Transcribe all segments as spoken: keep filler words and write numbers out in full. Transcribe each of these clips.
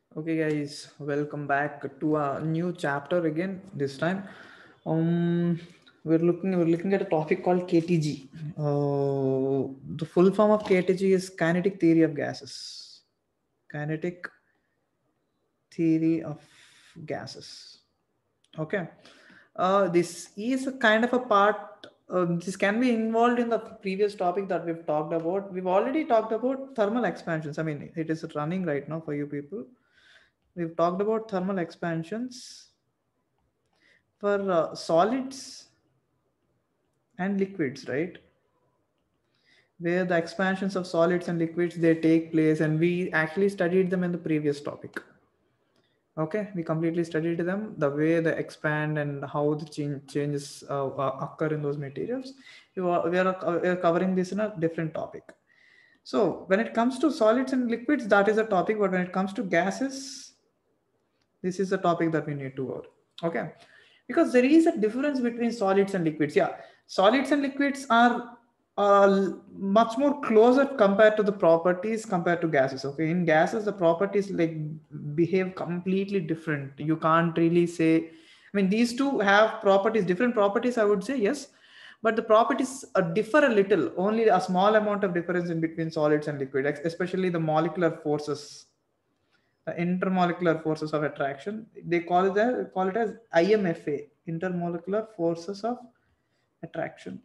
Okay, guys, welcome back to a new chapter again. This time, um, we're looking we're looking at a topic called K T G. Uh, the full form of K T G is kinetic theory of gases. Kinetic theory of gases. Okay, uh, this is a kind of a part. Um, this can be involved in the previous topic that we've talked about. We've already talked about thermal expansions. I mean, it is running right now for you people. We've talked about thermal expansions for uh, solids and liquids, right? Where the expansions of solids and liquids they take place, and we actually studied them in the previous topic. Okay, we completely studied them, the way they expand and how the change, changes uh, uh, occur in those materials. We are, we, are, uh, we are covering this in a different topic. So when it comes to solids and liquids, that is a topic. But when it comes to gases, this is a topic that we need to cover. Okay, because there is a difference between solids and liquids. Yeah, solids and liquids are uh, much more closer compared to the properties compared to gases. Okay, in gases the properties like behave completely different. You can't really say, I mean, these two have properties, different properties, I would say, yes, but the properties uh, differ a little, only a small amount of difference in between solids and liquid, especially the molecular forces, the intermolecular forces of attraction. They call it, the, call it as I M F A, intermolecular forces of attraction.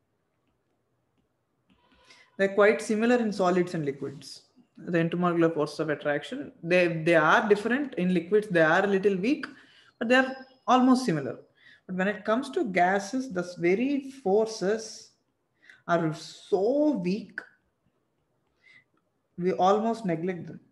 They're quite similar in solids and liquids. The intermolecular forces of attraction, they, they are different. In liquids, they are a little weak, but they are almost similar. But when it comes to gases, the very forces are so weak, we almost neglect them.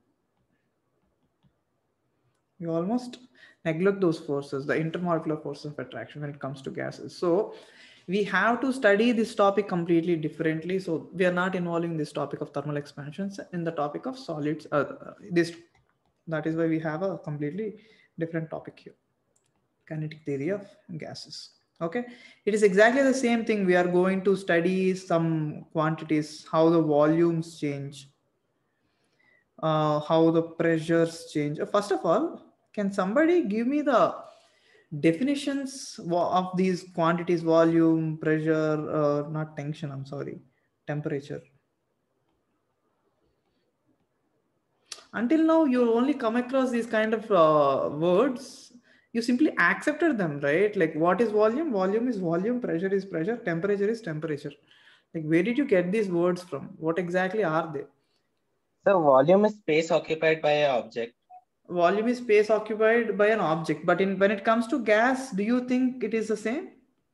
We almost neglect those forces, the intermolecular forces of attraction, when it comes to gases. So we have to study this topic completely differently. So we are not involving this topic of thermal expansions in the topic of solids. Uh, uh, this that is why we have a completely different topic here: kinetic theory of gases. Okay, it is exactly the same thing. We are going to study some quantities, how the volumes change, uh, how the pressures change. Uh, First of all, can somebody give me the definitions of these quantities: volume, pressure, uh, not tension, I'm sorry, temperature? Until now, you only come across these kind of uh, words. You simply accepted them, right? Like, what is volume? Volume is volume, pressure is pressure, temperature is temperature. Like, where did you get these words from? What exactly are they? So volume is space occupied by an object. Volume is space occupied by an object, but in when it comes to gas, do you think it is the same?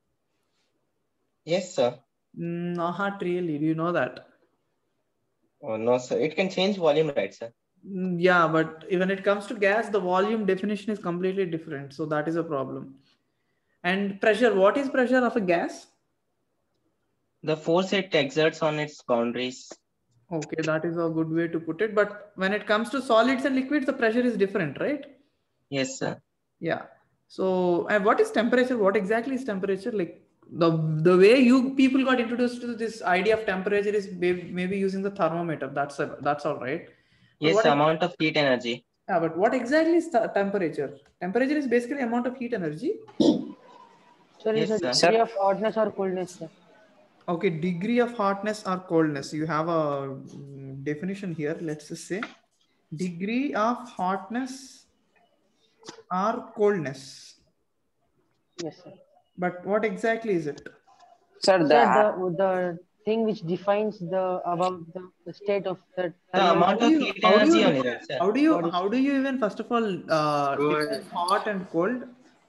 Yes, sir. Mm, not really. Do you know that? Oh, no, sir. It can change volume, right, sir? Mm, yeah, but when it comes to gas, the volume definition is completely different. So that is a problem. And pressure, what is pressure of a gas? The force it exerts on its boundaries. Okay, that is a good way to put it. But when it comes to solids and liquids, the pressure is different, right? Yes, sir. Yeah. So, and what is temperature? What exactly is temperature? Like the the way you people got introduced to this idea of temperature is may- maybe using the thermometer. That's a, that's all right. But Yes, what? ex- amount of heat energy. Yeah, but what exactly is the temperature? Temperature is basically amount of heat energy. Sir, is Yes, a sir. degree of hotness or coldness, sir. Okay, degree of hotness or coldness. You have a mm, definition here. Let's just say degree of hotness or coldness. Yes, sir. But what exactly is it? Sir, Sir, the the the thing which defines the about the, the state of the The thermal How amount do of you heat how do energy you only, right, sir? how do you body. how do you even first of all uh, define hot and cold?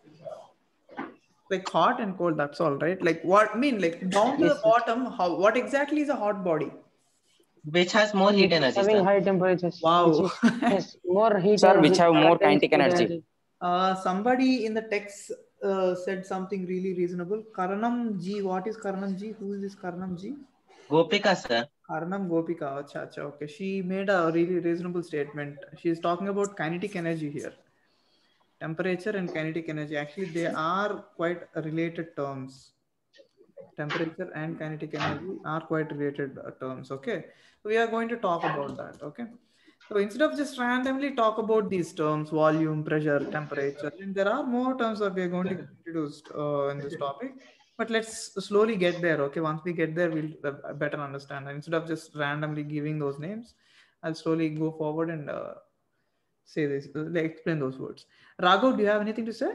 Like hot and cold, that's all, right? Like what I mean, like down to the Yes, sir. bottom, how what exactly is a hot body? Which has more heat Which is energy, having sir? high temperatures, which Wow. is has more heat sir which energy have more contains kinetic heat energy. energy. Uh, somebody in the text uh, said something really reasonable. Karanam G, what is Karanam G? Who is this Karanam G? Gopika, sir. Karanam Gopika. Acha, acha, okay. She made a really reasonable statement. She is talking about kinetic energy here. Temperature and kinetic energy. Actually, they are quite related terms. Temperature and kinetic energy are quite related uh, terms. Okay. So we are going to talk about that. Okay. So instead of just randomly talk about these terms, volume, pressure, temperature, and there are more terms that we are going to get introduced uh, in this topic. But let's slowly get there. Okay, once we get there, we'll uh, better understand. And instead of just randomly giving those names, I'll slowly go forward and uh, say this, uh, explain those words. Raghav, do you have anything to say?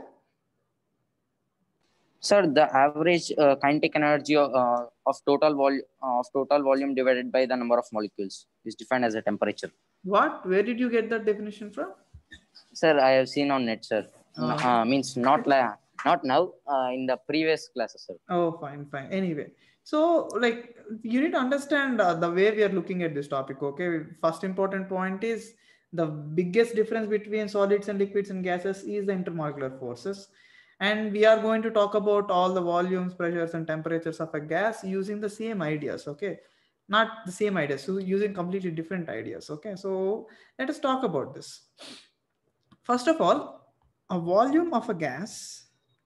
Sir, the average uh, kinetic energy of, uh, of total volume of total volume divided by the number of molecules is defined as a temperature. What? Where did you get that definition from? Sir, I have seen on net, sir. Uh, uh, means not like not now. Uh, in the previous classes, sir. Oh, fine, fine. Anyway, so like you need to understand uh, the way we are looking at this topic. Okay, first important point is the biggest difference between solids and liquids and gases is the intermolecular forces. And we are going to talk about all the volumes, pressures, and temperatures of a gas using the same ideas. Okay, not the same ideas, so using completely different ideas. Okay, so let us talk about this. First of all, a volume of a gas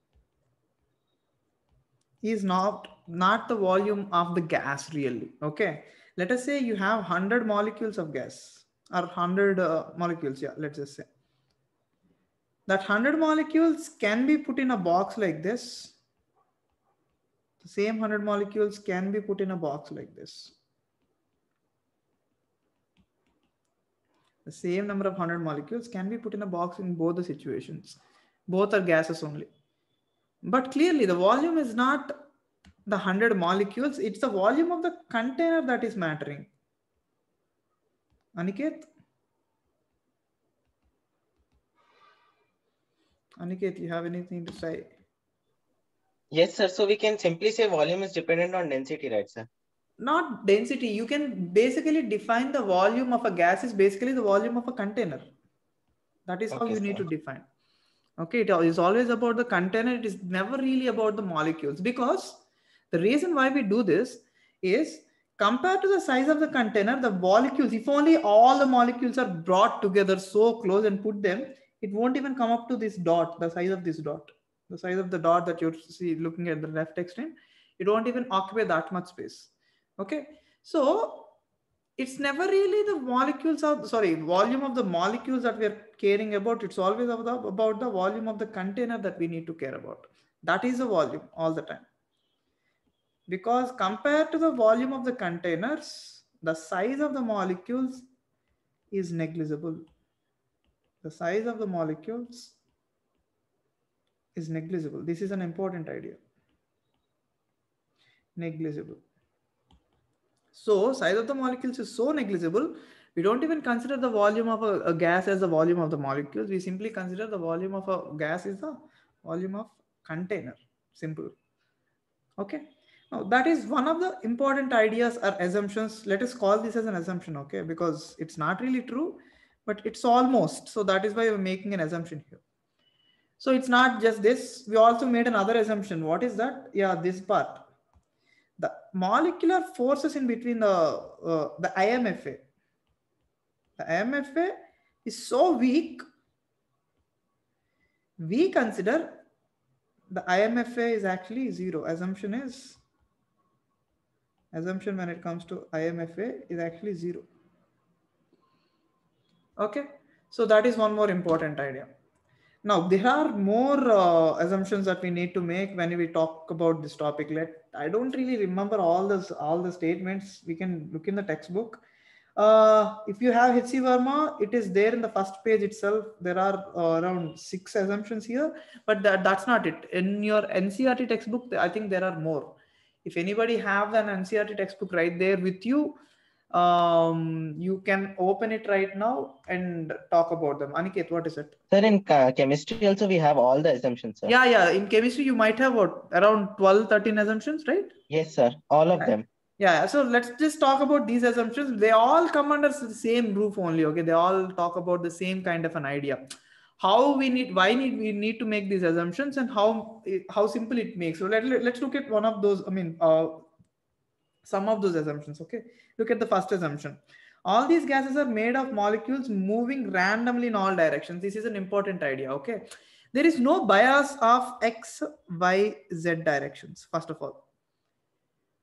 is not not the volume of the gas really. Okay, let us say you have one hundred molecules of gas or one hundred uh, molecules. Yeah, let's just say that one hundred molecules can be put in a box like this. The same one hundred molecules can be put in a box like this. The same number of one hundred molecules can be put in a box in both the situations. Both are gases only. But clearly the volume is not the one hundred molecules, it's the volume of the container that is mattering. Aniket? Aniket, you have anything to say? Yes, sir. So we can simply say volume is dependent on density, right, sir? Not density. You can basically define the volume of a gas is basically the volume of a container. That is how Okay, you need sir. to define. Okay, it is always about the container. It is never really about the molecules, because the reason why we do this is compared to the size of the container, the molecules, if only all the molecules are brought together so close and put them, it won't even come up to this dot, the size of this dot, the size of the dot that you're see looking at the left extreme, it won't even occupy that much space. Okay, so it's never really the molecules of, sorry, volume of the molecules that we are caring about. It's always about the, about the volume of the container that we need to care about. That is the volume all the time. Because compared to the volume of the containers, the size of the molecules is negligible. The size of the molecules is negligible. This is an important idea. Negligible. So size of the molecules is so negligible, we don't even consider the volume of a, a gas as the volume of the molecules. We simply consider the volume of a gas is the volume of container. Simple. Okay. Now that is one of the important ideas or assumptions. Let us call this as an assumption, okay? Because it's not really true, but it's almost. So that is why we're making an assumption here. So it's not just this. We also made another assumption. What is that? Yeah, this part. The molecular forces in between the uh, the I M F A. The I M F A is so weak. We consider the I M F A is actually zero. Assumption is assumption when it comes to I M F A is actually zero. Okay, so that is one more important idea. Now there are more uh, assumptions that we need to make when we talk about this topic. Let I don't really remember all this all the statements. We can look in the textbook. Uh, if you have H C Verma, it is there in the first page itself. There are uh, around six assumptions here, but that, that's not it. In your N C E R T textbook, I think there are more. If anybody have an N C E R T textbook right there with you, um, you can open it right now and talk about them. Aniket, what is it? Sir, in uh, chemistry also we have all the assumptions, sir. Yeah, yeah. In chemistry, you might have what, around twelve, thirteen assumptions, right? Yes, sir. All of them. Yeah, so let's just talk about these assumptions. They all come under the same roof only, okay? They all talk about the same kind of an idea. How we need, why need we need to make these assumptions, and how how simple it makes. So let, let's look at one of those, I mean, uh, some of those assumptions, okay? Look at the first assumption. All these gases are made of molecules moving randomly in all directions. This is an important idea, okay? There is no bias of X, Y, Z directions, first of all.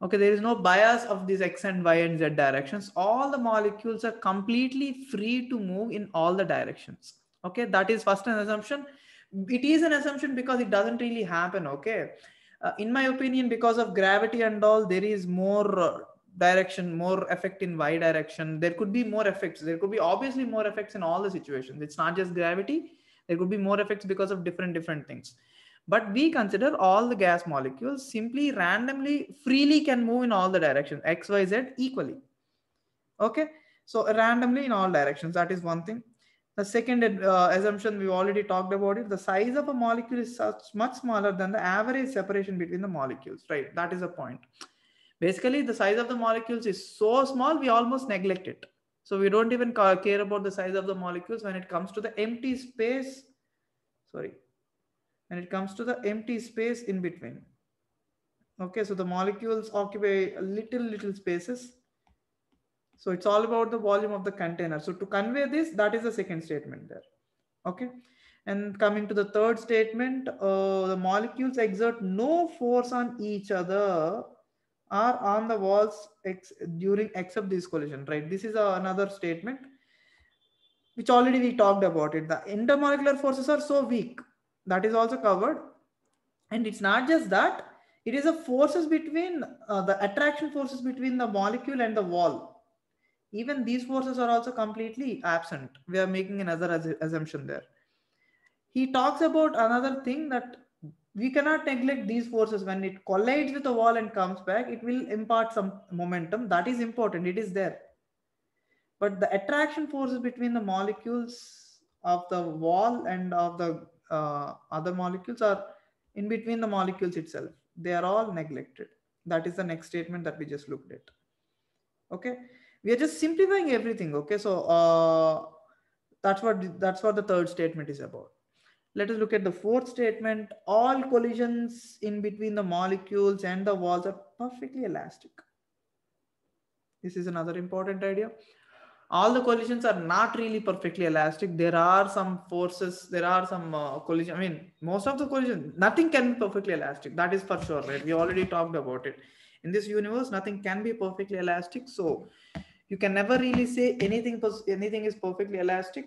Okay, there is no bias of these x and y and z directions. All the molecules are completely free to move in all the directions. Okay, that is first an assumption. It is an assumption because it doesn't really happen. Okay, uh, in my opinion, because of gravity and all, there is more uh, direction, more effect in y direction. There could be more effects. There could be obviously more effects in all the situations. It's not just gravity. There could be more effects because of different different things. But we consider all the gas molecules simply randomly freely can move in all the directions x, y, z equally. Okay, so randomly in all directions, that is one thing. The second uh, assumption, we already talked about it. The size of a molecule is such much smaller than the average separation between the molecules, right? That is a point. Basically, the size of the molecules is so small, we almost neglect it. So we don't even care about the size of the molecules when it comes to the empty space. Sorry. When it comes to the empty space in between. Okay, so the molecules occupy little, little spaces. So it's all about the volume of the container. So to convey this, that is the second statement there. Okay, and coming to the third statement, uh, the molecules exert no force on each other or on the walls ex during except this collision, right? This is a, another statement which already we talked about it. The intermolecular forces are so weak. That is also covered. And it's not just that, it is a forces between uh, the attraction forces between the molecule and the wall. Even these forces are also completely absent. We are making another assumption there. He talks about another thing, that we cannot neglect these forces. When it collides with the wall and comes back, it will impart some momentum. That is important. It is there. But the attraction forces between the molecules of the wall and of the uh, other molecules are in between the molecules itself. They are all neglected. That is the next statement that we just looked at. Okay, we are just simplifying everything. Okay, so uh, that's what that's what the third statement is about. Let us look at the fourth statement. All collisions in between the molecules and the walls are perfectly elastic. This is another important idea. All the collisions are not really perfectly elastic. There are some forces, there are some uh, collision. I mean, most of the collision, nothing can be perfectly elastic. That is for sure, right? We already talked about it. In this universe, nothing can be perfectly elastic. So you can never really say anything, anything is perfectly elastic.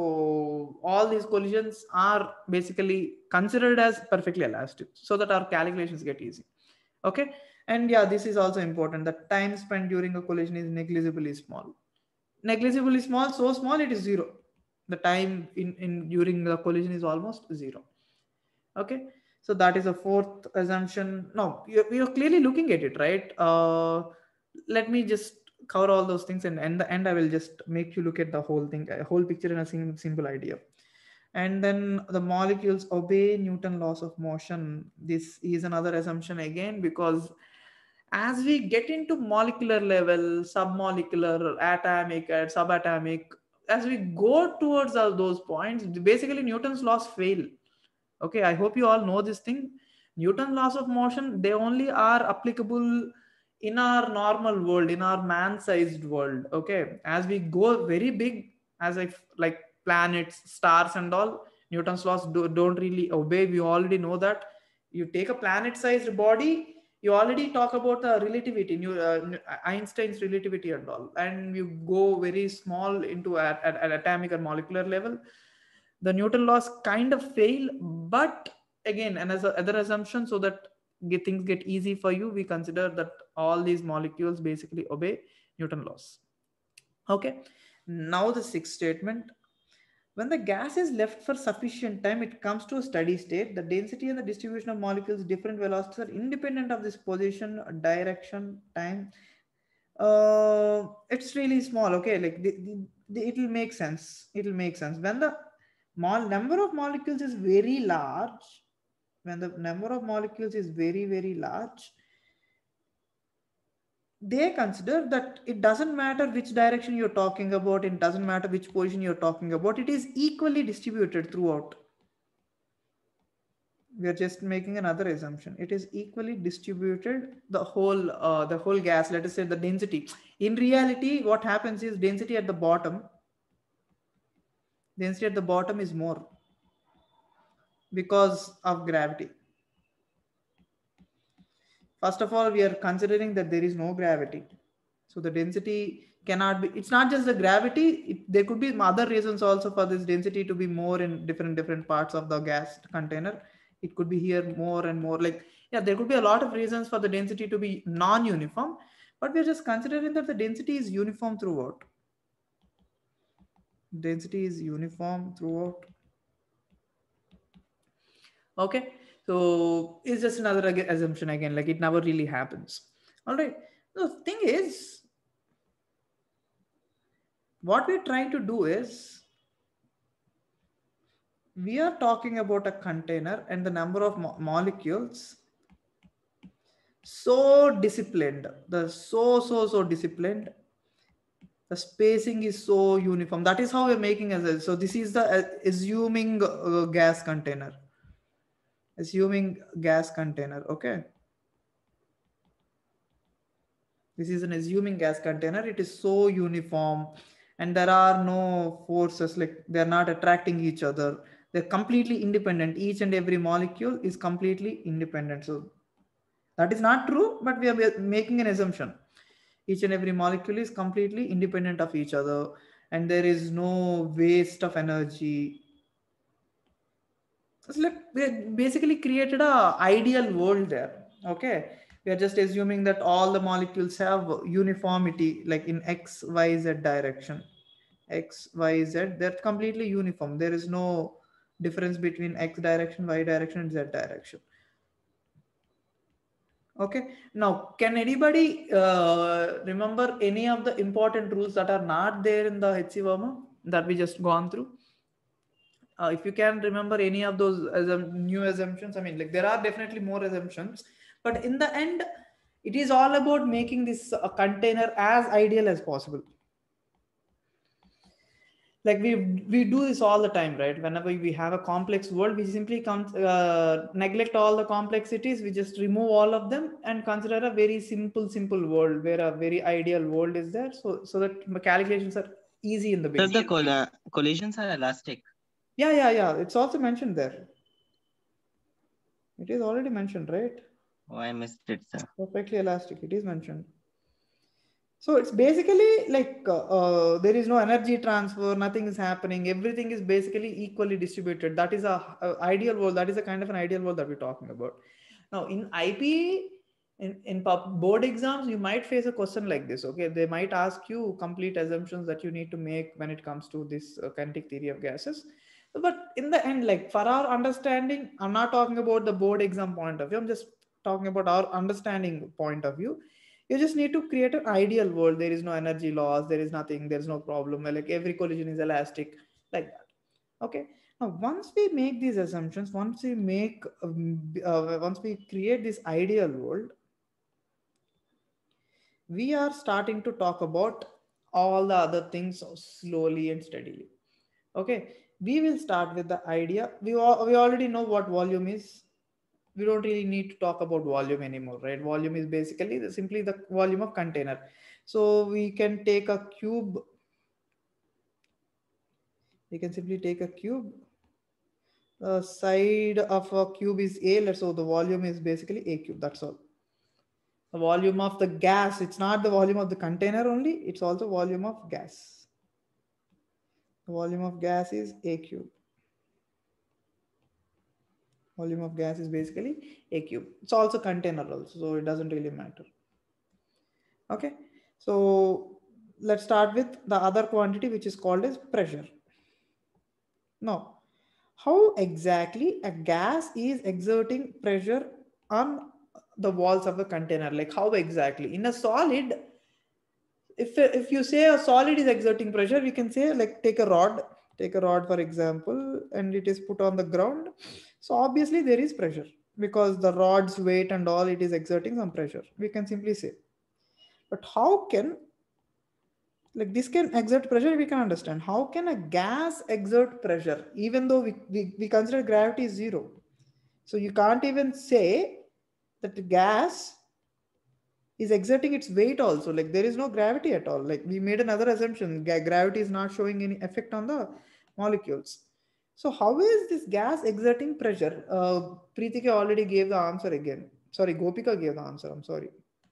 So all these collisions are basically considered as perfectly elastic so that our calculations get easy. Okay. And yeah, this is also important. The time spent during a collision is negligibly small. Negligibly small, so small it is zero. The time in, in during the collision is almost zero. Okay, so that is a fourth assumption. Now we are clearly looking at it, right? Uh, let me just cover all those things, and in the end I will just make you look at the whole thing, a whole picture in a simple idea. And then the molecules obey Newton's laws of motion. This is another assumption again, because as we get into molecular level, submolecular, atomic, and subatomic, as we go towards all those points, basically Newton's laws fail. Okay, I hope you all know this thing. Newton's laws of motion, they only are applicable in our normal world, in our man-sized world. Okay, as we go very big, as if like planets, stars and all, Newton's laws do, don't really obey. We already know that. You take a planet-sized body, you already talk about the relativity, new uh, Einstein's relativity and all, and you go very small into at, at, at atomic or molecular level, the Newton laws kind of fail. But again, and as a other assumption, so that get, things get easy for you, we consider that all these molecules basically obey Newton laws. Okay, now the sixth statement. When the gas is left for sufficient time, it comes to a steady state. The density and the distribution of molecules, different velocities, are independent of this position, direction, time. Uh, it's really small. Okay, like the, the, the, it will make sense. It will make sense when the number of molecules is very large. When the number of molecules is very very large, they consider that it doesn't matter which direction you're talking about, it doesn't matter which position you're talking about, it is equally distributed throughout. We are just making another assumption. It is equally distributed, the whole uh, the whole gas, let us say the density. In reality, what happens is density at the bottom, density at the bottom is more because of gravity. First of all, we are considering that there is no gravity. So the density cannot be, it's not just the gravity, it, there could be other reasons also for this density to be more in different different parts of the gas container. It could be here more and more, like, yeah, there could be a lot of reasons for the density to be non-uniform, but we're just considering that the density is uniform throughout. Density is uniform throughout. Okay, so it's just another assumption again, like it never really happens. All right, the thing is, what we're trying to do is, we are talking about a container and the number of mo molecules so disciplined, the so so so disciplined, the spacing is so uniform. That is how we're making as so this is the uh, assuming uh, gas container, assuming gas container. Okay, this is an assuming gas container. It is so uniform and there are no forces, like they're not attracting each other. They're completely independent. Each and every molecule is completely independent. So that is not true, but we are making an assumption. Each and every molecule is completely independent of each other and there is no waste of energy. So like we basically created a ideal world there. Okay, we are just assuming that all the molecules have uniformity, like in X, Y, Z direction. X, Y, Z, they're completely uniform. There is no difference between X direction, Y direction, and Z direction. Okay, now can anybody uh, remember any of the important rules that are not there in the H C Verma that we just gone through? Uh, if you can remember any of those assum new assumptions, I mean, like there are definitely more assumptions, but in the end, it is all about making this uh, container as ideal as possible. Like we we do this all the time, right? Whenever we have a complex world, we simply come uh, neglect all the complexities. We just remove all of them and consider a very simple simple world where a very ideal world is there. So so that calculations are easy in the beginning. So the coll uh, collisions are elastic. Yeah, yeah, yeah. It's also mentioned there. It is already mentioned, right? Oh, I missed it, sir. Perfectly elastic. It is mentioned. So it's basically like uh, uh, there is no energy transfer, nothing is happening. Everything is basically equally distributed. That is a, a ideal world. That is a kind of an ideal world that we're talking about. Now in I P, in, in board exams, you might face a question like this. Okay, they might ask you complete assumptions that you need to make when it comes to this uh, kinetic theory of gases. But in the end, like for our understanding, I'm not talking about the board exam point of view. I'm just talking about our understanding point of view. You just need to create an ideal world. There is no energy loss. There is nothing. There's no problem. Like every collision is elastic, like that. Okay. Now, once we make these assumptions, once we make, um, uh, once we create this ideal world, we are starting to talk about all the other things slowly and steadily. Okay. We will start with the idea. We, all, we already know what volume is. We don't really need to talk about volume anymore, right? Volume is basically the, simply the volume of container. So we can take a cube. We can simply take a cube. The side of a cube is A, let's so the volume is basically A cube. That's all. The volume of the gas, it's not the volume of the container only, it's also volume of gas. The volume of gas is A cube. Volume of gas is basically A cube. It's also container also, so it doesn't really matter. Okay, so let's start with the other quantity, which is called as pressure. Now, how exactly a gas is exerting pressure on the walls of a container? Like how exactly? In a solid, if, if you say a solid is exerting pressure, we can say like take a rod, take a rod for example, and it is put on the ground. So obviously there is pressure because the rod's weight and all, it is exerting some pressure. We can simply say. But how can, like this can exert pressure, we can understand. How can a gas exert pressure even though we, we, we consider gravity is zero? So you can't even say that the gas is exerting its weight also. Like there is no gravity at all. Like we made another assumption, gravity is not showing any effect on the molecules. So how is this gas exerting pressure? Uh, Preetika already gave the answer again. Sorry, Gopika gave the answer. I'm sorry.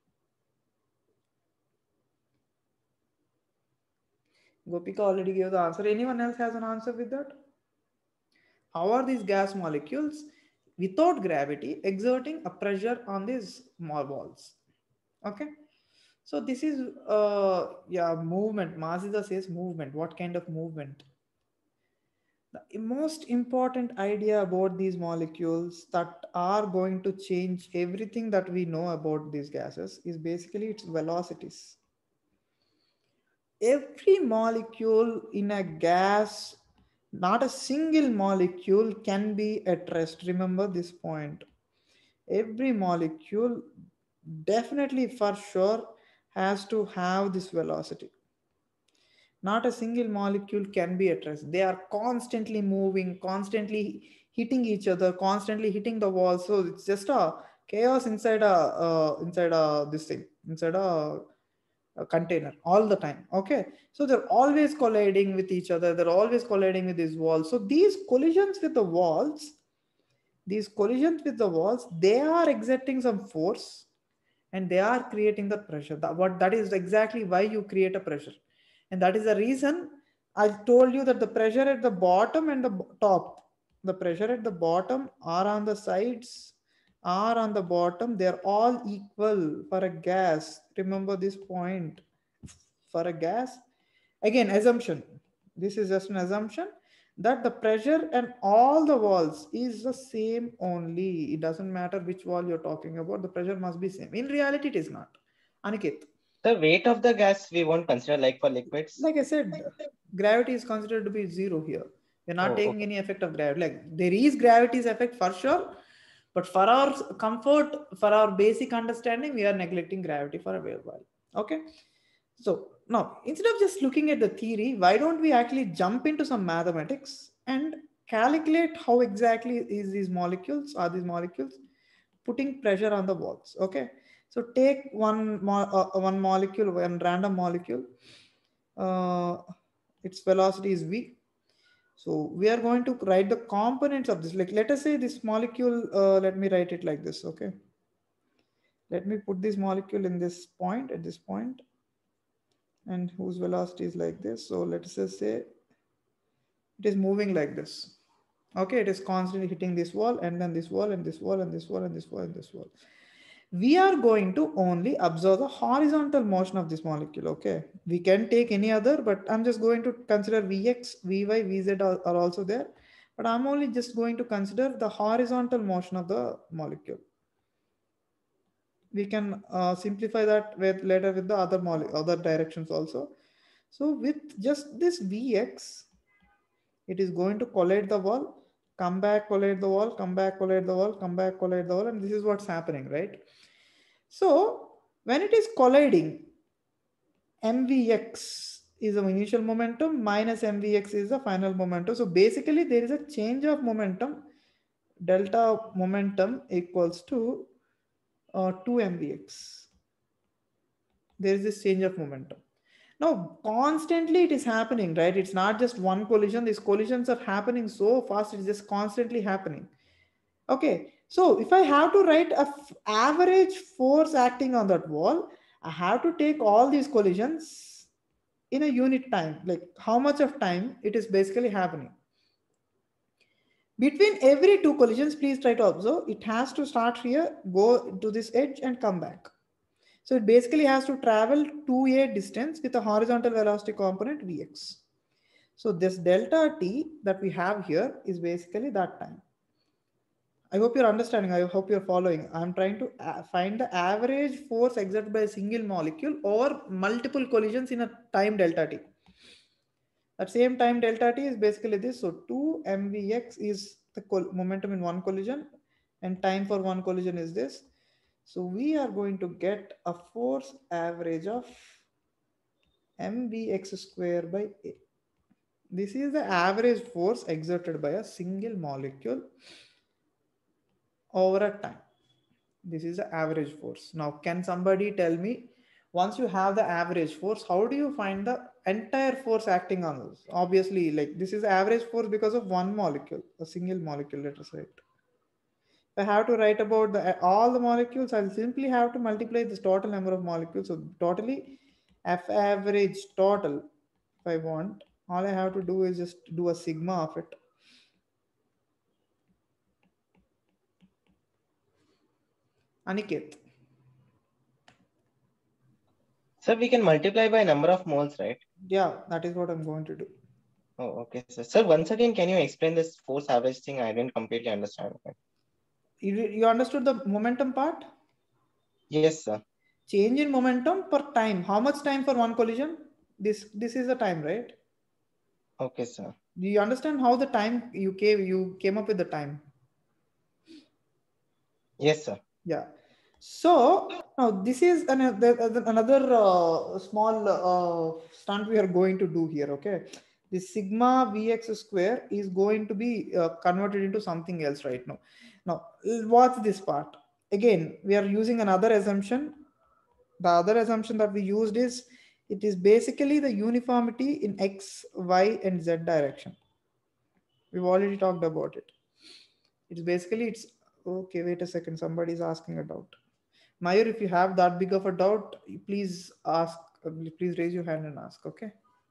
Gopika already gave the answer. Anyone else has an answer with that? How are these gas molecules without gravity exerting a pressure on these small walls? Okay. So this is uh yeah, movement. Masida says movement. What kind of movement? The most important idea about these molecules that are going to change everything that we know about these gases is basically its velocities. Every molecule in a gas, not a single molecule can be at rest. Remember this point. Every molecule definitely for sure has to have this velocity. Not a single molecule can be at rest. They are constantly moving, constantly hitting each other, constantly hitting the wall. So it's just a chaos inside a uh, inside a this thing, inside a, a container all the time. Okay, so they're always colliding with each other. They're always colliding with these walls. So these collisions with the walls, these collisions with the walls, they are exerting some force, and they are creating the pressure. That, what, that is exactly why you create a pressure. And that is the reason I told you that the pressure at the bottom and the top, the pressure at the bottom or on the sides or on the bottom, they're all equal for a gas. Remember this point. For a gas, again, assumption. This is just an assumption that the pressure and all the walls is the same only. It doesn't matter which wall you're talking about. The pressure must be same. In reality, it is not. Aniket. The weight of the gas we won't consider like for liquids. Like I said, gravity is considered to be zero here. We're not Oh, taking okay. any effect of gravity. Like there is gravity's effect for sure, but for our comfort, for our basic understanding, we are neglecting gravity for a while. Okay. So now, instead of just looking at the theory, why don't we actually jump into some mathematics and calculate how exactly is these molecules, are these molecules putting pressure on the walls? Okay. So take one, mo uh, one molecule, one random molecule. Uh, its velocity is v. So we are going to write the components of this. Like let us say this molecule, uh, let me write it like this. Okay. Let me put this molecule in this point, at this point, and whose velocity is like this. So let's just say it is moving like this. Okay, it is constantly hitting this wall and then this wall and this wall and this wall and this wall and this wall. We are going to only observe the horizontal motion of this molecule. Okay, we can take any other, but I'm just going to consider Vx, Vy, Vz are, are also there, but I'm only just going to consider the horizontal motion of the molecule. We can uh, simplify that with later with the other other directions also. So with just this Vx, it is going to collide the wall, come back, collide the wall, come back, collide the wall, come back, collide the wall, and this is what's happening, right? So when it is colliding, mvx is the initial momentum minus mvx is the final momentum. So basically there is a change of momentum. Delta momentum equals to uh, two mvx. There is this change of momentum. Now, constantly it is happening, right? It's not just one collision. These collisions are happening so fast. It's just constantly happening. Okay. So if I have to write a average force acting on that wall, I have to take all these collisions in a unit time, like how much of time it is basically happening. Between every two collisions, please try to observe, it has to start here, go to this edge and come back. So it basically has to travel two a distance with a horizontal velocity component Vx. So this delta t that we have here is basically that time. I hope you're understanding. I hope you're following. I'm trying to find the average force exerted by a single molecule over multiple collisions in a time delta t. That same time delta t is basically this. So two mvx is the momentum in one collision and time for one collision is this. So we are going to get a force average of mvx square by a. This is the average force exerted by a single molecule over a time. This is the average force. Now, can somebody tell me, once you have the average force, how do you find the entire force acting on this? Obviously, like this is average force because of one molecule, a single molecule, let us say it. If I have to write about the all the molecules, I'll simply have to multiply this total number of molecules. So totally F average total, if I want, all I have to do is just do a sigma of it. Aniket. Sir, we can multiply by number of moles, right? Yeah, that is what I'm going to do. Oh, okay, sir. Sir, once again, can you explain this force average thing? I didn't completely understand. You, you understood the momentum part? Yes, sir. Change in momentum per time. How much time for one collision? This this is the time, right? Okay, sir. Do you understand how the time you came you came up with the time? Yes, sir. Yeah. So now this is another another uh, small uh, stunt we are going to do here. Okay, the sigma vx square is going to be uh, converted into something else right now. Now, what's this part? Again, we are using another assumption. The other assumption that we used is it is basically the uniformity in x, y, and z direction. We've already talked about it. It's basically it's okay. Wait a second. Somebody's asking a doubt. Mayur, if you have that big of a doubt, please ask, uh, please raise your hand and ask, okay?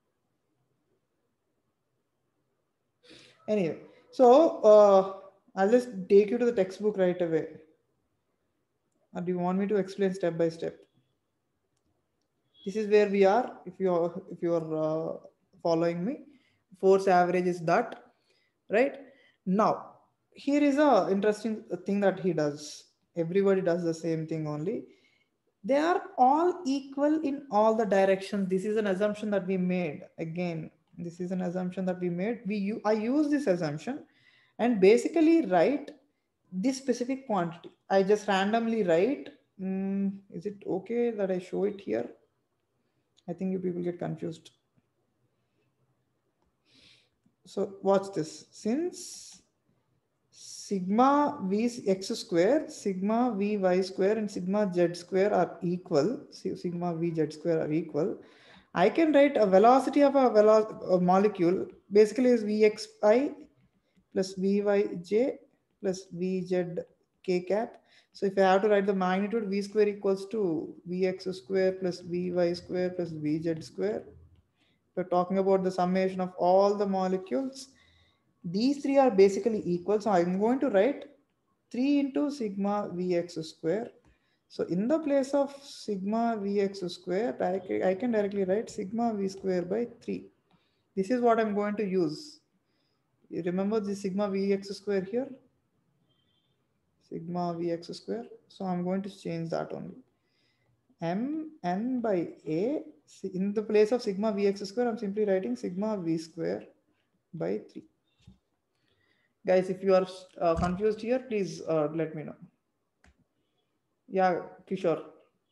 Anyway, so uh, I'll just take you to the textbook right away. Or do you want me to explain step by step? This is where we are. If you are, if you are uh, following me, force average is that, right? Now, here is a interesting thing that he does. Everybody does the same thing only. They are all equal in all the directions. This is an assumption that we made. Again, this is an assumption that we made. We I use this assumption and basically write this specific quantity. I just randomly write. Mm, is it okay that I show it here? I think you people get confused. So watch this. Since sigma v x square, sigma v y square, and sigma z square are equal, sigma v z square are equal, I can write a velocity of a, velo a molecule basically is vxi plus vyj plus vz k cap. So if I have to write the magnitude, v square equals to vx square plus vy square plus vz square. We're talking about the summation of all the molecules. These three are basically equal. So I'm going to write three into sigma vx square. So in the place of sigma vx square, I can directly write sigma v square by three. This is what I'm going to use. You remember the sigma vx square here? Sigma vx square. So I'm going to change that only. Mn by a, in the place of sigma vx square, I'm simply writing sigma v square by three. Guys, if you are uh, confused here, please uh, let me know. Yeah, Kishore.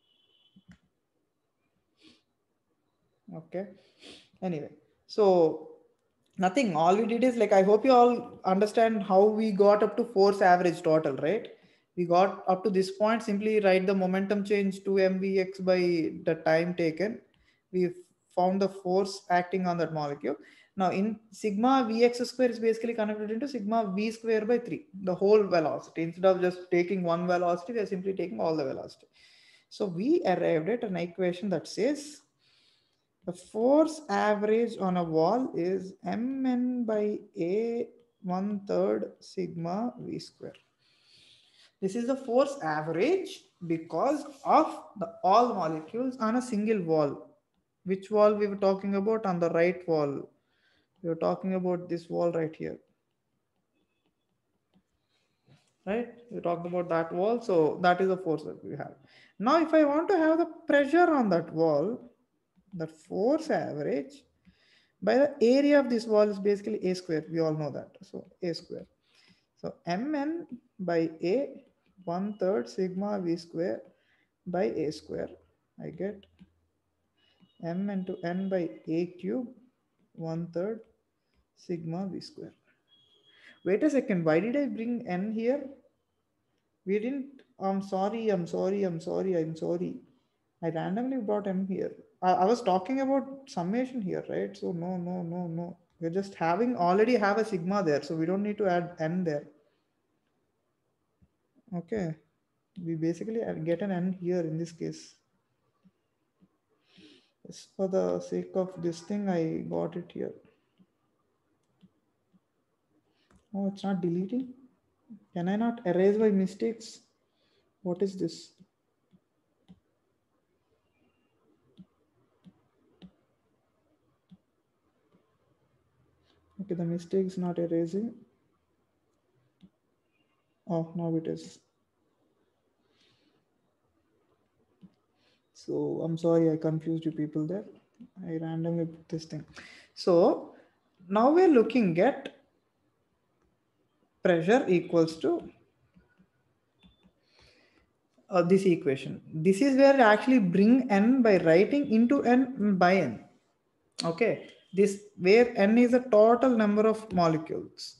Okay. Anyway, so nothing. All we did is like, I hope you all understand how we got up to force average total, right? We got up to this point, simply write the momentum change to mvx by the time taken. We found the force acting on that molecule. Now in sigma vx square is basically converted into sigma v square by three, the whole velocity. Instead of just taking one velocity, we are simply taking all the velocity. So we arrived at an equation that says the force average on a wall is mn by a one third sigma v square. This is the force average because of the all molecules on a single wall. Which wall we were talking about? On the right wall. We were talking about this wall right here. Right? We talked about that wall. So that is the force that we have. Now, if I want to have the pressure on that wall, the force average by the area of this wall is basically a square. We all know that. So a square. So mn by a one third sigma v square by a square. I get m into n by a cube one third sigma v square. Wait a second. Why did I bring n here? We didn't. I'm sorry. I'm sorry. I'm sorry. I'm sorry. I randomly brought m here. I, I was talking about summation here, right? So no, no, no, no. We're just having already have a sigma there. So we don't need to add n there. Okay, we basically get an n here in this case. Just for the sake of this thing, I got it here. Oh, it's not deleting. Can I not erase by mistakes? What is this? Okay, the mistake is not erasing. Oh, now it is. So I'm sorry, I confused you people there. I randomly put this thing. So now we're looking at pressure equals to uh, this equation. This is where I actually bring n by writing into n by n. Okay, this where n is the total number of molecules.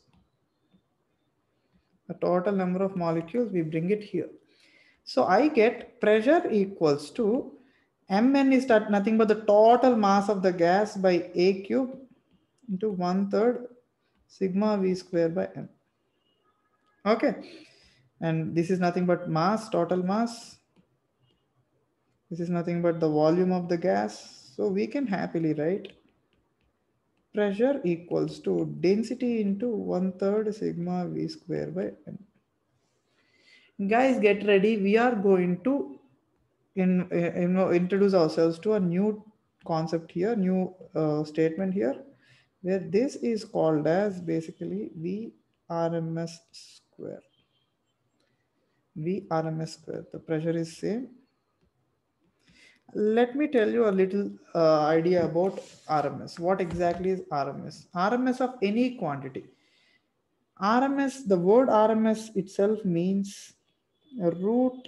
The total number of molecules, we bring it here. So I get pressure equals to Mn is that nothing but the total mass of the gas by A cube into one third sigma V square by M. Okay. And this is nothing but mass, total mass. This is nothing but the volume of the gas. So we can happily write pressure equals to density into one third sigma V square by M. Guys, get ready. We are going to in, you know, introduce ourselves to a new concept here, new uh, statement here, where this is called as basically V R M S square. V R M S square. The pressure is same. Let me tell you a little uh, idea about R M S. What exactly is R M S? R M S of any quantity. R M S, the word R M S itself means root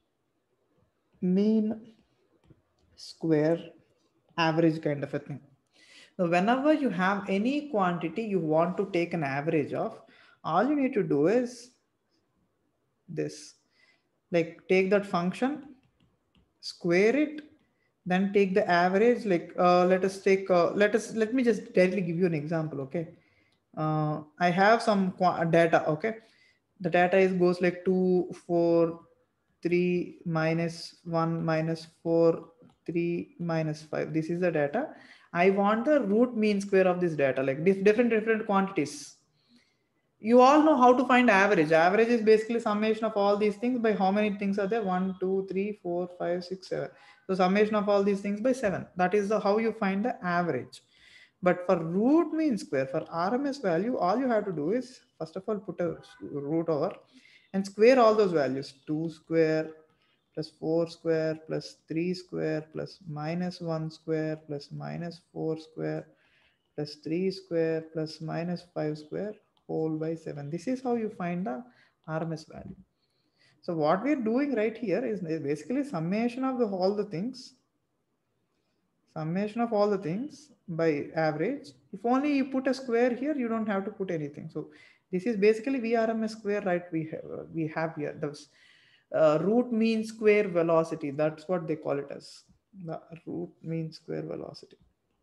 mean square average kind of a thing. So whenever you have any quantity you want to take an average of, all you need to do is this, like take that function, square it, then take the average. Like uh, let us take, uh, let us, let me just directly give you an example. Okay. Uh, I have some data. Okay. The data is goes like two, four, three, minus one, minus four, three, minus five. This is the data. I want the root mean square of this data, like different, different quantities. You all know how to find average. Average is basically summation of all these things by how many things are there? One, two, three, four, five, six, seven. So summation of all these things by seven. That is the how you find the average. But for root mean square, for R M S value, all you have to do is first of all put a root over and square all those values. two square plus four square plus three square plus minus one square plus minus four square plus three square plus minus five square whole by seven. This is how you find the R M S value. So what we're doing right here is basically summation of the all the things, summation of all the things by average. If only you put a square here, you don't have to put anything. So this is basically V R M S square, right? We have, uh, we have here the uh, root mean square velocity. That's what they call it as, the root mean square velocity.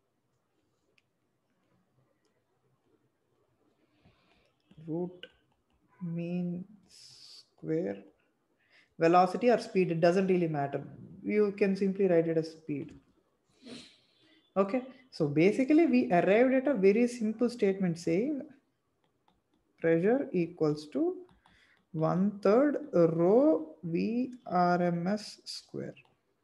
Root mean square velocity or speed, it doesn't really matter. You can simply write it as speed. Okay, so basically we arrived at a very simple statement saying pressure equals to one third rho V R M S square.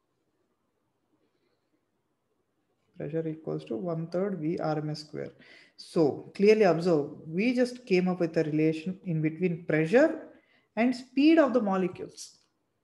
Pressure equals to one third V R M S square. So clearly observe, we just came up with a relation in between pressure and speed of the molecules.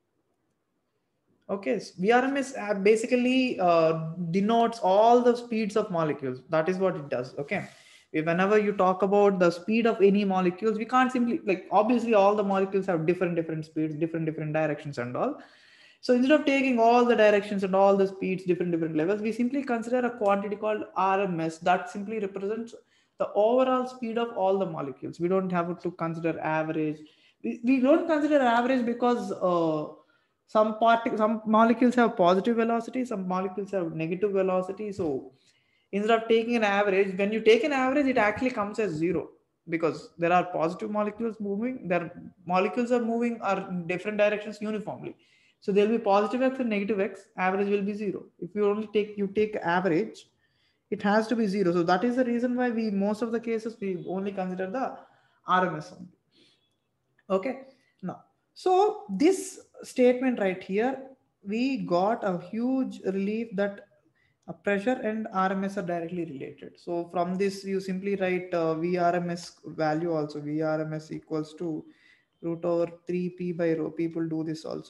Okay, so V R M S basically uh, denotes all the speeds of molecules. That is what it does. Okay, whenever you talk about the speed of any molecules, we can't simply, like, obviously all the molecules have different different speeds, different different directions and all. So instead of taking all the directions and all the speeds, different different levels, we simply consider a quantity called R M S that simply represents the overall speed of all the molecules. We don't have to consider average. We, we don't consider average because uh, some part, some molecules have positive velocity, some molecules have negative velocity. So instead of taking an average, when you take an average, it actually comes as zero. because there are positive molecules moving, their molecules are moving are in different directions uniformly. So there will be positive x and negative x, average will be zero. If you only take, you take average, it has to be zero. So that is the reason why we, most of the cases, we only consider the R M S only. Okay, now, so this statement right here, we got a huge relief that uh, pressure and R M S are directly related. So from this, you simply write uh, V R M S value also. V R M S equals to root over three P by rho. People do this also.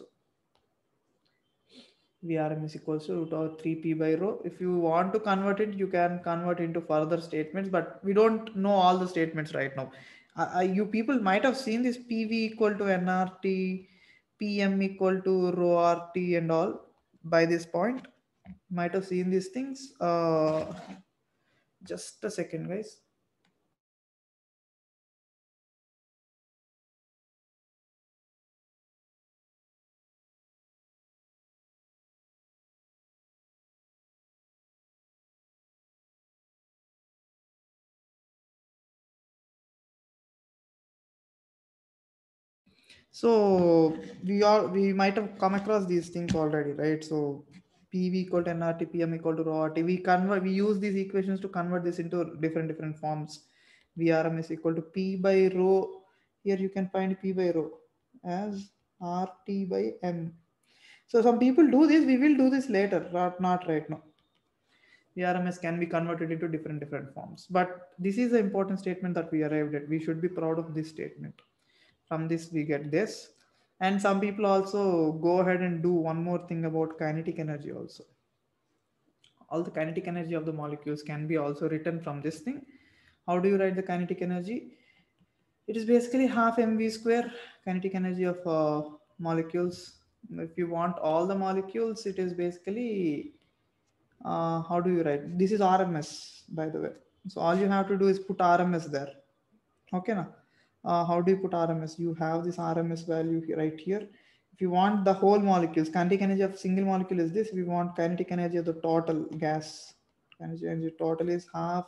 V R M S equals to root over three P by rho. If you want to convert it, you can convert into further statements, but we don't know all the statements right now. Uh, you people might have seen this P V equal to N R T, P M equal to rho R T and all by this point. Might have seen these things. Uh, just a second, guys. So we are, we might have come across these things already, right? So P V equal to N R T, P M equal to rho R T. We convert, we use these equations to convert this into different different forms. V R M is equal to P by rho. Here you can find P by rho as R T by M. So some people do this. We will do this later, not not right now. V R M S can be converted into different different forms. But this is an important statement that we arrived at. We should be proud of this statement. From this we get this. And some people also go ahead and do one more thing about kinetic energy also. All the kinetic energy of the molecules can be also written from this thing. How do you write the kinetic energy? It is basically half mv square kinetic energy of uh, molecules. If you want all the molecules, it is basically, uh, how do you write? This is R M S, by the way. So all you have to do is put R M S there. Okay, now. Uh, how do you put R M S? You have this R M S value here, right here. If you want the whole molecules, kinetic energy of single molecule is this. If you want kinetic energy of the total gas, kinetic energy total is half,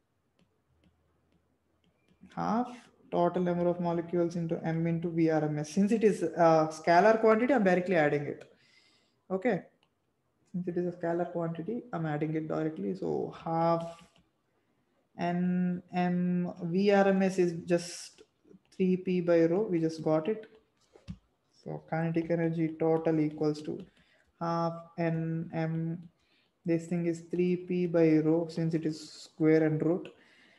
half total number of molecules into M into V R M S. Since it is a scalar quantity, I'm directly adding it. Okay. Since it is a scalar quantity, I'm adding it directly. So half N M V R M S is just three P by rho. We just got it. So kinetic energy total equals to half N M. This thing is three P by rho since it is square and root.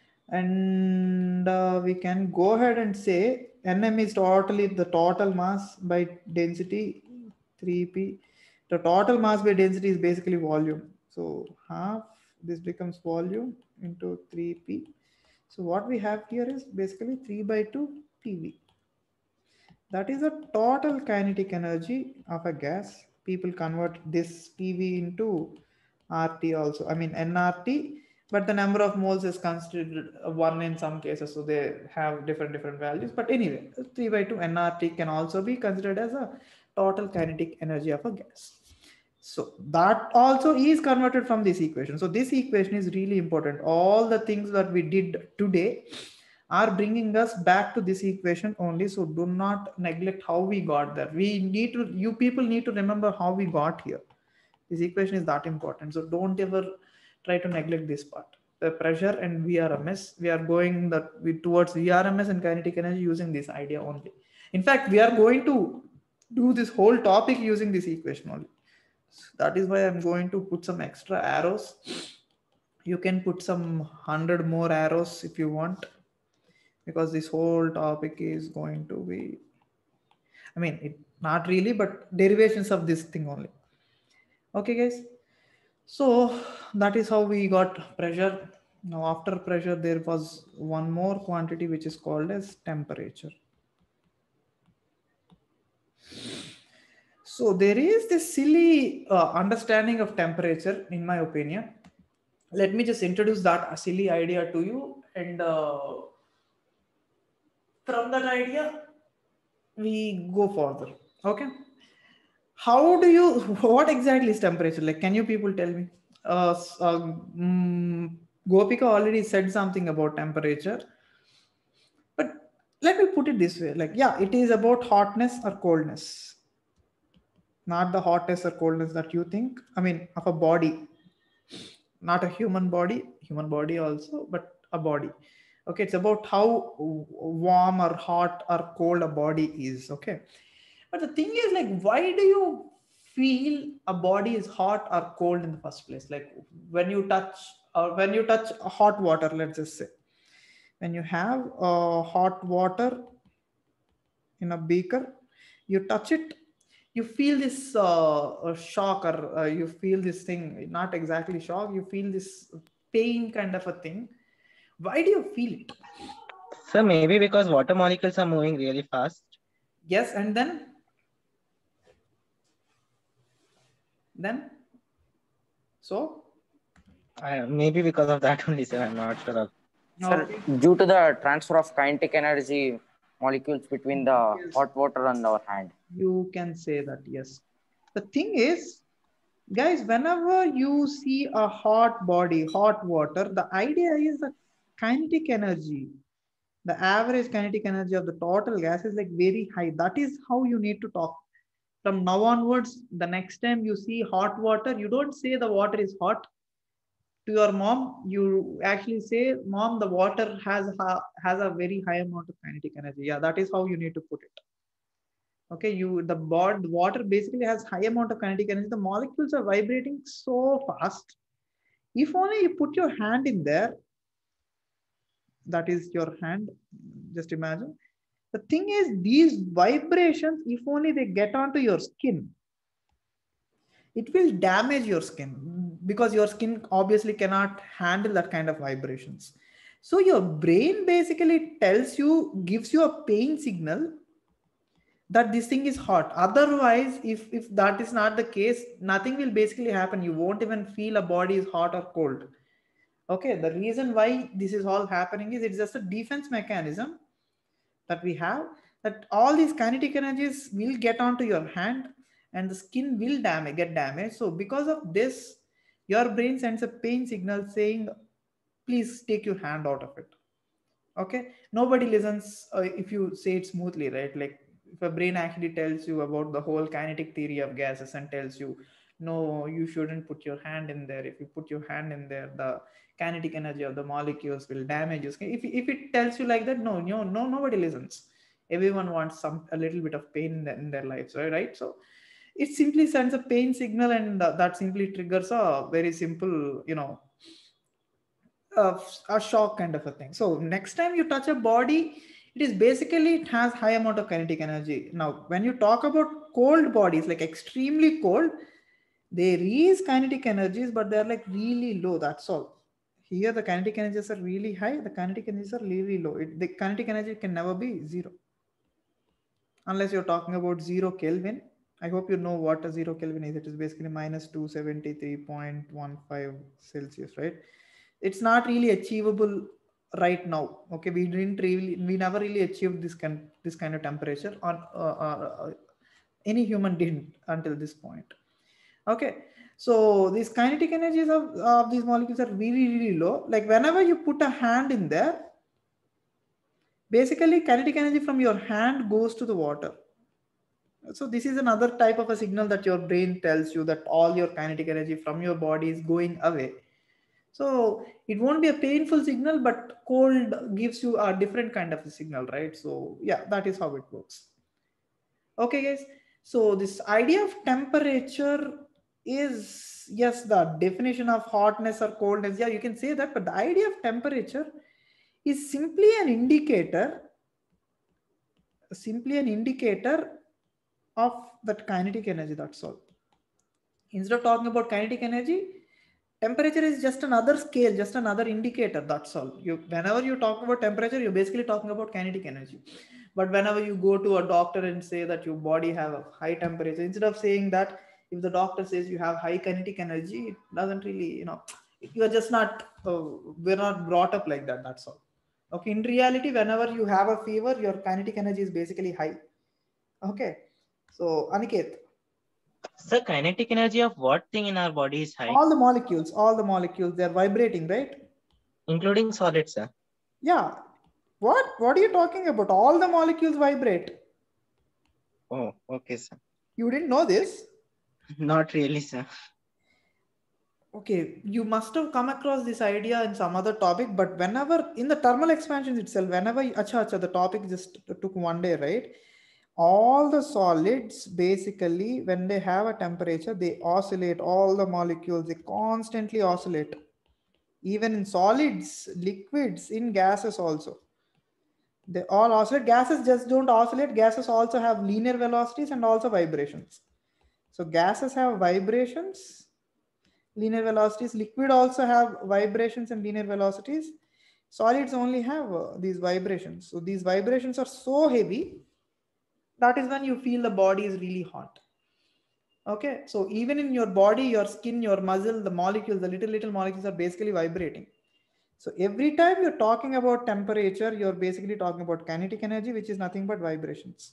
And uh, we can go ahead and say N M is totally the total mass by density three P. The total mass by density is basically volume. So half this becomes volume into three P. So what we have here is basically three by two P V. That is the total kinetic energy of a gas. People convert this P V into R T also. I mean N R T, but the number of moles is considered one in some cases. So they have different different values. But anyway, three by two N R T can also be considered as a total kinetic energy of a gas. So that also is converted from this equation. So this equation is really important. All the things that we did today are bringing us back to this equation only. So do not neglect how we got there. We need to, you people need to remember how we got here. This equation is that important. So don't ever try to neglect this part. The pressure and V R M S, we are going that we towards V R M S and kinetic energy using this idea only. In fact, we are going to do this whole topic using this equation only. So that is why I'm going to put some extra arrows. You can put some hundred more arrows if you want, because this whole topic is going to be, I mean, it, not really, but derivations of this thing only. Okay, guys. So that is how we got pressure. Now after pressure, there was one more quantity which is called as temperature. So there is this silly uh, understanding of temperature, in my opinion. Let me just introduce that silly idea to you, and uh, from that idea, we go further. Okay. How do you, what exactly is temperature? Like, can you people tell me? Uh, uh, um, Gopika already said something about temperature. let me put it this way, like, yeah, it is about hotness or coldness, not the hotness or coldness that you think, I mean, of a body, not a human body, human body also, but a body. Okay, it's about how warm or hot or cold a body is. Okay, but the thing is, like, why do you feel a body is hot or cold in the first place? Like, when you touch or when you touch hot water, let's just say, when you have uh, hot water in a beaker, you touch it, you feel this uh, shock, or uh, you feel this thing, not exactly shock, you feel this pain kind of a thing. Why do you feel it? So maybe because water molecules are moving really fast. Yes, and then then so Uh, maybe because of that only, sir. I'm not sure of. Sir, okay. due to the transfer of kinetic energy molecules between the Yes, hot water and our hand. you can say that. Yes, the thing is, guys, whenever you see a hot body, hot water, the idea is the kinetic energy, the average kinetic energy of the total gas is like very high. That is how you need to talk from now onwards. The next time you see hot water, you don't say the water is hot to your mom. You actually say, mom, the water has ha- has a very high amount of kinetic energy. Yeah, that is how you need to put it. Okay, you the bod water basically has high amount of kinetic energy. The molecules are vibrating so fast. If only you put your hand in there, that is your hand, just imagine. The thing is, these vibrations, if only they get onto your skin, it will damage your skin, because your skin obviously cannot handle that kind of vibrations. So your brain basically tells you, gives you a pain signal that this thing is hot. Otherwise, if if that is not the case, nothing will basically happen. You won't even feel a body is hot or cold. Okay, the reason why this is all happening is it's just a defense mechanism that we have, that all these kinetic energies will get onto your hand and the skin will damage get damaged. So because of this, your brain sends a pain signal saying, please take your hand out of it. Okay, nobody listens uh, if you say it smoothly, right? Like, if a brain actually tells you about the whole kinetic theory of gases and tells you, no, you shouldn't put your hand in there, if you put your hand in there, the kinetic energy of the molecules will damage you. If, if it tells you like that, no, no, no, nobody listens. Everyone wants some a little bit of pain in, the, in their lives, right? right? So it simply sends a pain signal, and uh, that simply triggers a very simple, you know, uh, a shock kind of a thing. So next time you touch a body, it is basically, it has high amount of kinetic energy. Now, when you talk about cold bodies, like extremely cold, there is kinetic energies, but they're like really low. That's all. Here, the kinetic energies are really high. The kinetic energies are really low. It, the kinetic energy can never be zero, unless you're talking about zero Kelvin. I hope you know what a zero Kelvin is. It is basically minus two seventy-three point one five Celsius, right? It's not really achievable right now. Okay, we didn't really, we never really achieved this kind, this kind of temperature on uh, uh, any human didn't until this point. Okay, so these kinetic energies of, of these molecules are really, really low. Like, whenever you put a hand in there, basically kinetic energy from your hand goes to the water. So this is another type of a signal that your brain tells you that all your kinetic energy from your body is going away. So it won't be a painful signal, but cold gives you a different kind of a signal, right? So yeah, that is how it works. Okay, guys. So this idea of temperature is, yes, the definition of hotness or coldness. Yeah, you can say that, but the idea of temperature is simply an indicator, simply an indicator of that kinetic energy. That's all. Instead of talking about kinetic energy, temperature is just another scale, just another indicator. That's all. You, whenever you talk about temperature, you're basically talking about kinetic energy. But whenever you go to a doctor and say that your body have a high temperature, instead of saying that, if the doctor says you have high kinetic energy, it doesn't really, you know, you are just not, uh, we're not brought up like that. That's all. Okay. In reality, whenever you have a fever, your kinetic energy is basically high. Okay. So Aniket. Sir, kinetic energy of what thing in our body is high? All the molecules, all the molecules, they're vibrating, right? Including solids, sir. Yeah. What? What are you talking about? All the molecules vibrate. Oh, okay, sir. You didn't know this? Not really, sir. Okay, you must have come across this idea in some other topic, but whenever in the thermal expansions itself, whenever you, acha, acha, the topic just took one day, right? All the solids basically, when they have a temperature, they oscillate. All the molecules, they constantly oscillate. Even in solids, liquids, in gases also. They all oscillate. Gases just don't oscillate. Gases also have linear velocities and also vibrations. So gases have vibrations, linear velocities. Liquid also have vibrations and linear velocities. Solids only have uh, these vibrations. So these vibrations are so heavy, that is when you feel the body is really hot. Okay, so even in your body, your skin, your muscle, the molecules, the little little molecules are basically vibrating. So every time you're talking about temperature, you're basically talking about kinetic energy, which is nothing but vibrations.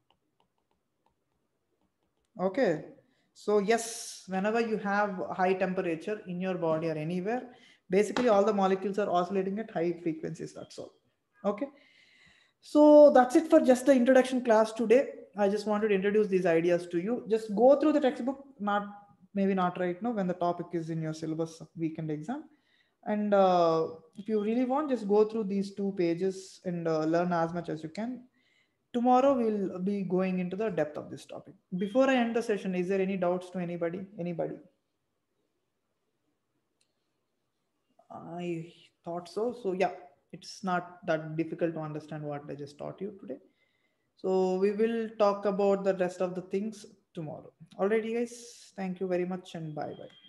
Okay, so yes, whenever you have high temperature in your body or anywhere, basically all the molecules are oscillating at high frequencies. That's all. Okay, so that's it for just the introduction class today. I just wanted to introduce these ideas to you. Just go through the textbook, not maybe not right now when the topic is in your syllabus weekend exam. And uh, if you really want, just go through these two pages and uh, learn as much as you can. Tomorrow we'll be going into the depth of this topic. Before I end the session, is there any doubts to anybody? Anybody? I thought so. So yeah, it's not that difficult to understand what I just taught you today. So we will talk about the rest of the things tomorrow. Alrighty, guys. Thank you very much and bye bye.